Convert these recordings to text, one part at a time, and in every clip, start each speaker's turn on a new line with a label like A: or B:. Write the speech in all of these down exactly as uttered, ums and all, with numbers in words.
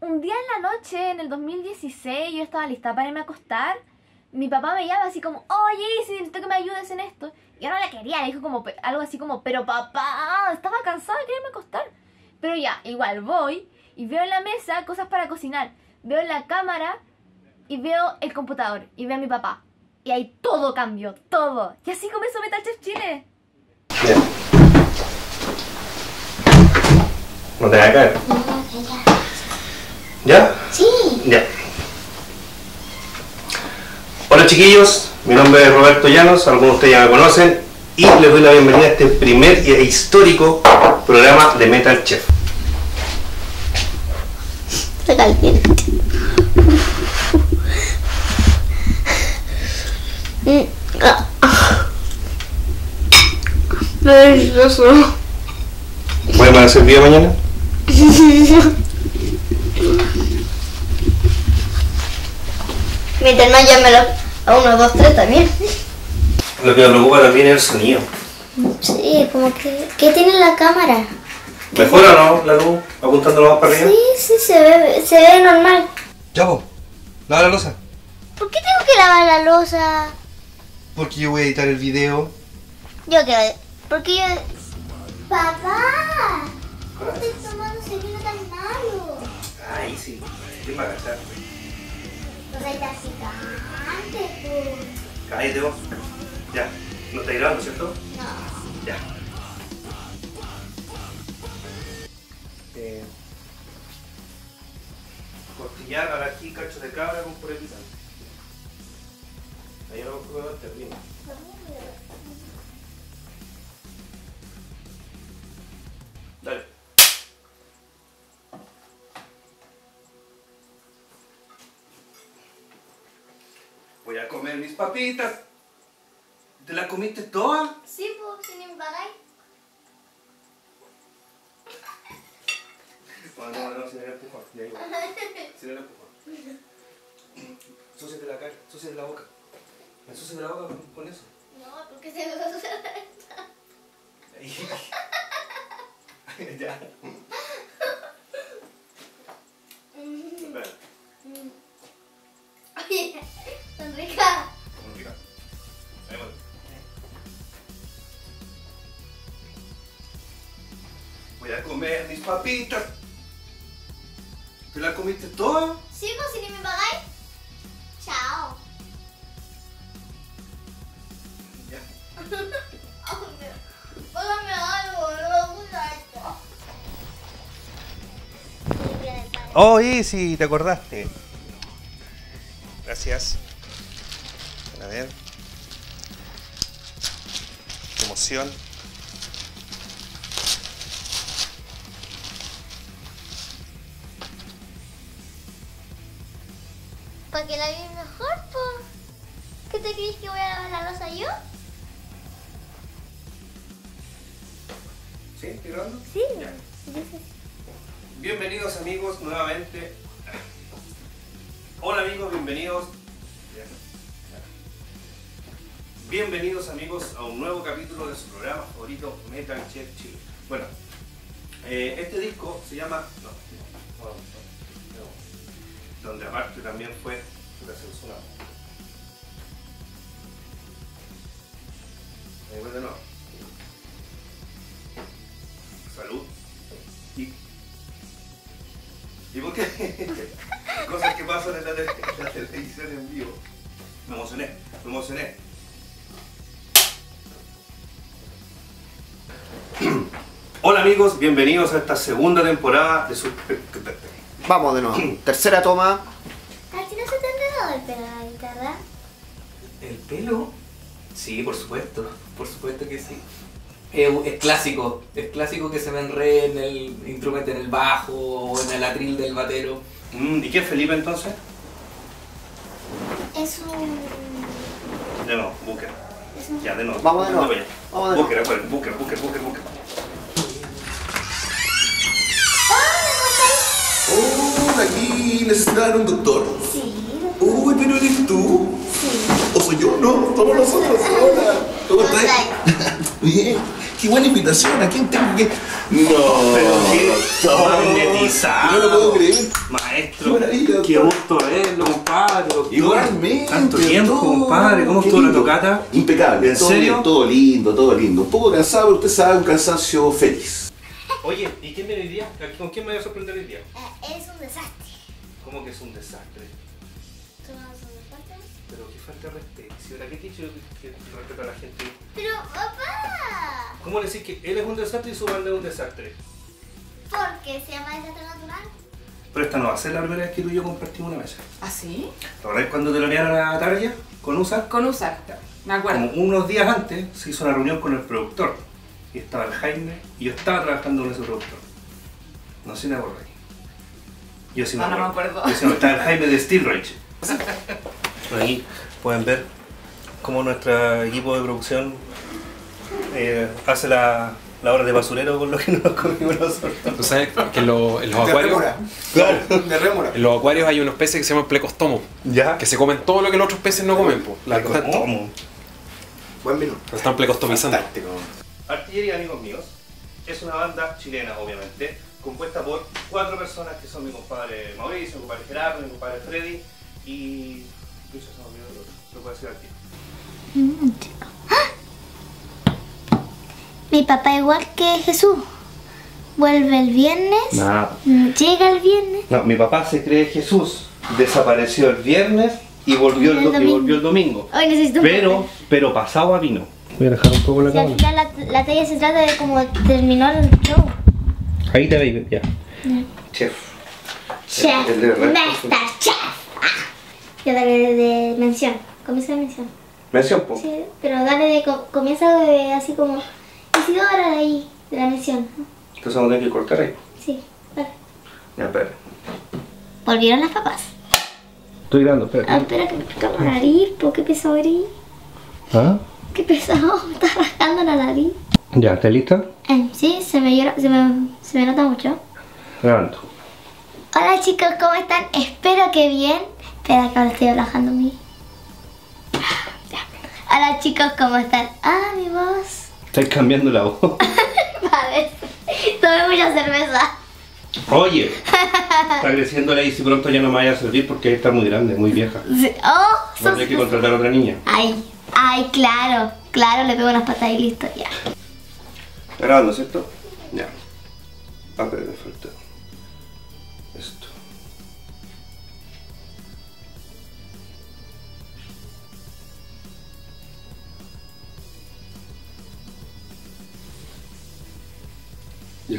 A: un día en la noche, en el dos mil dieciséis, yo estaba lista para irme a acostar. Mi papá me llama así como, oye, si necesito que me ayudes en esto. Y yo no le quería, le dijo como algo así como, pero papá, estaba cansada de quererme acostar. Pero ya, igual voy y veo en la mesa cosas para cocinar. Veo en la cámara y veo el computador y veo a mi papá. Y ahí todo cambió, todo. Y así comenzó Metal Chef Chile.
B: Bien. No te voy a caer. ¿Ya?
C: Sí.
B: Ya. Hola chiquillos, mi nombre es Roberto Llanos, algunos de ustedes ya me conocen y les doy la bienvenida a este primer e histórico programa de Metal Chef.
C: Está caliente. Delicioso.
B: ¿Voy a hacer video mañana?
C: Mientras no llámelo a uno, dos, tres también.
B: Lo que me preocupa también es el sonido.
C: Sí, como que... ¿Qué tiene la cámara?
B: ¿Mejora o no la luz apuntándolo más para arriba?
C: Sí, sí, se ve, se ve normal.
B: Ya vos, lava la losa.
C: ¿Por qué tengo que lavar la losa?
B: Porque yo voy a editar el video.
C: Yo quiero... Porque yo... Papá, ¿cómo te estás tomando ese vino tan malo?
B: Ay, sí, ¿quién va a gastar?
C: Pues ahí está gigante, pues.
B: Cállate vos. Ya, no está grabando, ¿cierto?
C: No.
B: Ya. Eh, costillar al ají, cacho de cabra con puré picante. Ahí lo puedo termino. Dale. Voy a comer mis papitas. ¿Te las comiste todas?
C: Sí, pues, sin embargar.
B: No, no, no, sin el empujón. Ya igual. Sin el empujón. Súciate la cara, súciate la boca. Me súciate la boca con, con eso.
C: No, porque se me va a usar esta.
B: Ahí. Ya. Espera.
C: Oye, son ricas.
B: Muy rica. Ahí voy. Voy a comer mis papitas. ¿Te las comiste todas?
C: Sí, pues, sin embargar. Chao.
B: Ya.
C: Póngame algo, no me gusta esto.
B: Oh, sí, te acordaste. Gracias. A ver. Qué emoción.
C: Para que la veas mejor, pues. ¿Qué te crees que voy a lavar la losa yo?
B: ¿Sí? ¿Estoy grabando?
C: Sí.
B: Ya. Bienvenidos amigos nuevamente. Hola amigos, bienvenidos. Bienvenidos amigos a un nuevo capítulo de su programa favorito Metal Chef Chile. Bueno, eh, este disco se llama... No, no, no, no, donde aparte también fue la censura. Ahí voy de nuevo. Salud. Y... ¿Y por qué? Cosas que pasan en la, tele, en la televisión en vivo. Me emocioné, me emocioné. Hola amigos, bienvenidos a esta segunda temporada de su...
D: Vamos de nuevo. Tercera toma.
C: ¿A ti no se te ha enredado el pelo de la guitarra?
E: ¿El pelo? Sí, por supuesto, por supuesto que sí. Es, es clásico, es clásico que se me enrede en el instrumento, en el bajo o en el atril del batero.
B: Mm, ¿Y qué es Felipe entonces?
C: Es un...
B: De nuevo, Booker.
C: Es un...
B: Ya, de nuevo.
D: Vamos de nuevo.
B: Vamos
D: Vamos de nuevo.
B: Booker, acuérdense, Booker, Booker, Booker, Booker.
F: Oh, aquí necesitan un doctor.
C: Sí.
F: Uy, pero eres tú.
C: Sí.
F: ¿O soy yo? No, somos nosotros. Hola. ¿Cómo estás? Bien. qué buena invitación. ¿A quién tengo que...? No,
B: Pero qué
F: doctor,
B: magnetizado.
F: no lo puedo creer.
B: Maestro,
F: Qué maravilla,
B: qué
F: doctor.
B: gusto verlo, compadre. Doctor.
F: Igualmente.
B: Tanto tiempo,
F: doctor.
B: compadre. ¿Cómo
F: Qué
B: estuvo la
F: lindo.
B: tocata?
F: Impecable.
B: ¿En
F: todo
B: serio?
F: bien, todo lindo, todo lindo. Un poco cansado, pero usted sabe, un cansancio feliz.
B: Oye, ¿y quién viene hoy día? ¿Con quién me voy a sorprender hoy día?
C: Eh, es un desastre.
B: ¿Cómo que es un desastre?
C: ¿Tú no son desastres?
B: Pero qué falta de respeto. Si ahora que te he dicho que respeto a la gente.
C: Pero, papá.
B: ¿Cómo le decís que él es un desastre y su banda es un desastre?
C: Porque se llama desastre natural.
B: Pero esta no va a ser la primera vez que tú y yo compartimos una mesa.
G: ¿Ah, sí?
B: ¿La verdad es cuando te lo enviaron a Tarja con U S A?
G: Con usar. Me acuerdo.
B: Como unos días antes se hizo una reunión con el productor. Y estaba el Jaime y yo estaba trabajando con ese productor. No sé si me acuerdo. Yo sí me
G: No, no me
B: acuerdo.
G: acuerdo.
B: Yo sí me- estaba el Jaime de Steel Rage. Ahí pueden ver cómo nuestro equipo de producción eh, hace la, la hora de basurero con lo que nos comimos nosotros.
H: Tú sabes que en, lo- en los acuarios,
B: Claro.
D: De rémora.
H: en los acuarios hay unos peces que se llaman plecostomos,
B: Ya.
H: que se comen todo lo que los otros peces no comen, po. La están,
B: ¿Cómo?
D: Buen minuto.
H: la están plecostomizando.
D: Fantástico.
B: Artillería, amigos míos, es una banda chilena, obviamente, compuesta por cuatro personas que son mi compadre Mauricio, mi compadre Gerardo, mi compadre Freddy y... Lucha, se me olvidó el otro, se lo puedo decir aquí.
C: Mi papá igual que Jesús. Vuelve el viernes.
B: No,
C: Llega el viernes.
B: no, mi papá se cree Jesús, desapareció el viernes y volvió el,
C: El
B: do- y
C: domingo.
B: volvió el domingo.
C: Hoy necesito un
B: Pero, pero pasado a vino. Voy a dejar un poco la
C: Si al final la, la talla se trata de cómo terminó el show.
B: Ahí te veis, ya. Chef.
C: Chef.
B: El de verdad.
C: Master Chef. Ah. Ya dale de, de mención. Comienza de mención.
B: Mención, po.
C: Sí, pero dale de. co- Comienza de así como. Isidora de ahí, de la mención.
B: Entonces vamos a tener que cortar ahí.
C: Sí, dale.
B: Ya, espera.
C: Volvieron las papas.
B: Estoy grabando, espera.
C: Ah, espera que me pica la nariz, po, qué pesado eres.
B: ¿Ah?
C: Qué pesado, me estás rascando la nariz.
B: Ya, ¿estás lista?
C: Eh, sí, se me, llora, se, me, se me nota mucho.
B: Grabando.
C: Hola chicos, ¿cómo están? Espero que bien. Espera que ahora estoy relajando mi... Ya. Hola chicos, ¿cómo están? Ah, mi voz.
B: Estáis cambiando la voz.
C: Vale, tomé mucha cerveza.
B: Oye, está creciendo la Isi, pronto ya no me vaya a servir porque está muy grande, muy vieja.
C: Sí. Oh,
B: Voy a
C: sos...
B: tener que contratar a otra niña.
C: Ay, ay, claro, claro, le pego unas patas y listo, ya.
B: Está grabando, ¿cierto? Ya. Ah, pero me falta esto. Ya.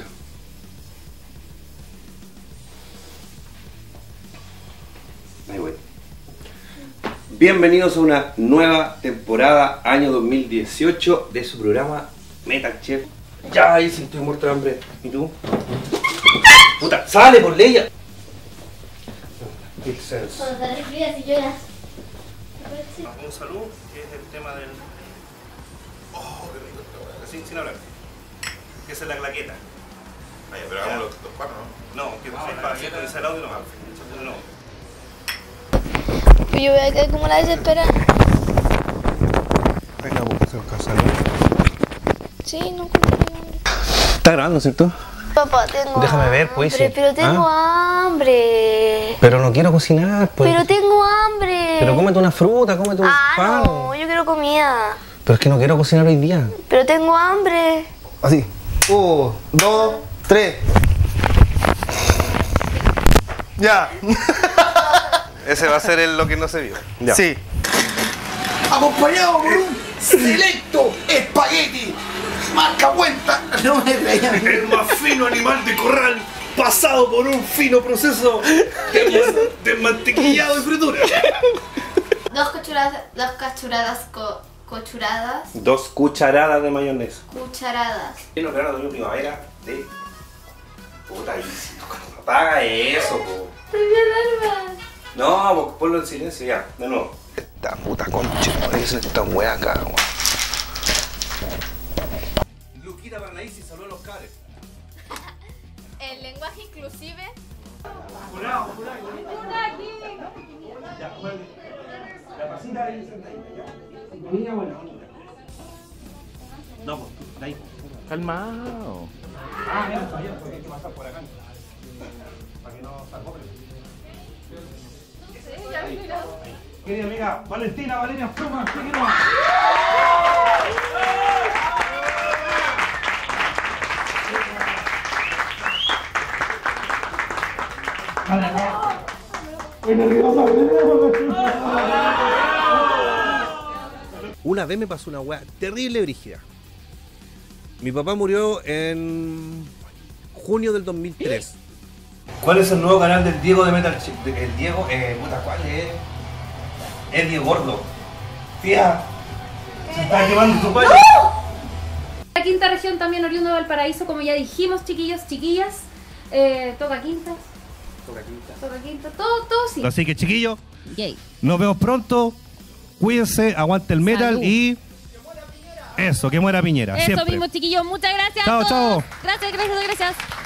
B: Ahí voy. Bienvenidos a una nueva temporada, año dos mil dieciocho, de su programa Metal Chef. Ya, ahí sí estoy muerto de hambre. ¿Y tú? ¡Puta! ¡Sale por Leia! Big Sense.
C: Cuando te resfrías y lloras.
B: Un saludo, que es el tema del... Oh, qué rico esta weá. Sin, sin hablar. Esa es la claqueta.
F: Vaya, pero hagamos los dos cuatro, ¿no?
B: No, que no, para sincronizar el audio no. No.
C: Yo voy a quedar como la desespera.
B: Venga, pues, se alcanza, ¿no?
C: Sí, no compré hambre.
B: Está grabando, ¿cierto?
C: Papá, tengo
B: Déjame ver, pues,
C: hambre,
B: sí.
C: pero tengo hambre.
B: Pero no quiero cocinar, pues.
C: Pero tengo hambre.
B: Pero cómete una fruta, cómete un
C: Ah,
B: pan.
C: no, yo quiero comida.
B: Pero es que no quiero cocinar hoy día.
C: Pero tengo hambre.
D: Así. Uno, dos, tres. Ya.
B: Ese va a ser el, lo que no se vio. Ya.
D: Sí.
F: Acompañado por un selecto espagueti. Marca cuenta. No me creían.
B: El más fino animal de corral pasado por un fino proceso de, de mantequillado y fritura.
A: Dos cucharadas, dos cucharadas, co, cucharadas,
B: Dos cucharadas de mayonesa.
A: cucharadas.
B: Lleno de doña primavera de... Puta, Isi, apaga eso, po. No, pues ponlo en silencio ya, de nuevo.
F: Esta puta concha. Es esta wea acá, weón.
B: Luquita para la Isi, salud a los cares.
A: El lenguaje inclusive.
B: Ya, mueve. La pasita ahí sentadita, ¿ya? Niña buena, bonita. No, pues, de ahí.
G: Calmado.
B: Ah, ya está, ya, porque hay que pasar por acá. Para que no salga. Querida amiga, Valentina, Valeria Pluma, síguenos.
I: Una vez me pasó una weá terrible brígida. Mi papá murió en junio del dos mil tres.
B: ¿Cuál es el nuevo canal del Diego de Metal Chip? El Diego, eh, puta, ¿cuál es? Es Diego Gordo. Tía, se está quemando su país.
J: La quinta región también oriundo de Valparaíso, como ya dijimos, chiquillos, chiquillas. Eh, toca quinta.
E: Toca quinta.
J: Toca quinta. Todo, todo sí.
B: Así que, chiquillos,
J: Yay.
B: nos vemos pronto. Cuídense, aguante el metal.
J: Salud.
B: Y eso, que muera Piñera.
J: Eso
B: siempre.
J: mismo, chiquillos. Muchas gracias.
B: Chao,
J: a todos.
B: chao.
J: Gracias, gracias, gracias.